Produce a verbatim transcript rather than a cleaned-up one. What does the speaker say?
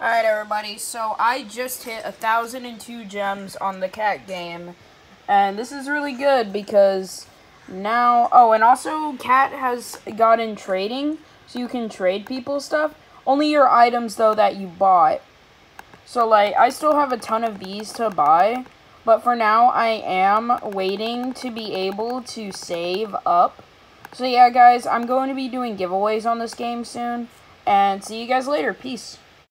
Alright everybody, so I just hit one thousand two gems on the cat game, and this is really good because now, oh, and also cat has gotten trading, so you can trade people stuff, only your items though that you bought. So like, I still have a ton of these to buy, but for now I am waiting to be able to save up. So yeah guys, I'm going to be doing giveaways on this game soon, and see you guys later, peace.